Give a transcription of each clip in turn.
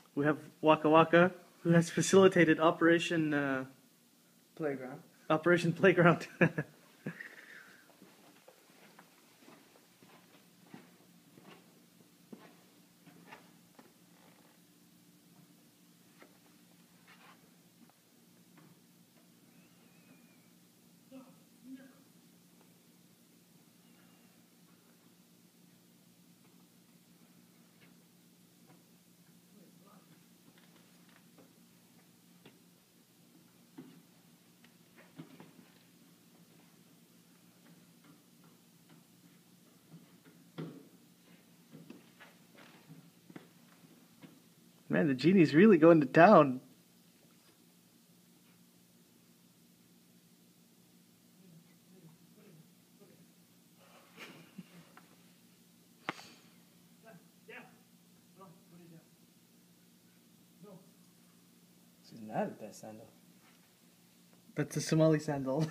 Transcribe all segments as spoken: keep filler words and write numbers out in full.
We have Waka Waka, who has facilitated Operation uh, Playground. Operation Playground. Man, the genie's really going to town. She's mad at that sandal. That's a Somali sandal.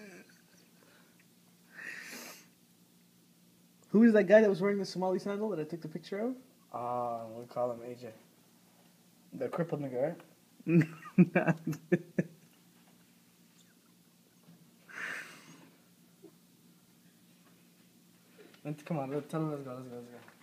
Who is that guy that was wearing the Somali sandal that I took the picture of? Ah, uh, we call him A J. The crippled nigga, right? Let's, come on, let's, tell him let's go, let's go, let's go.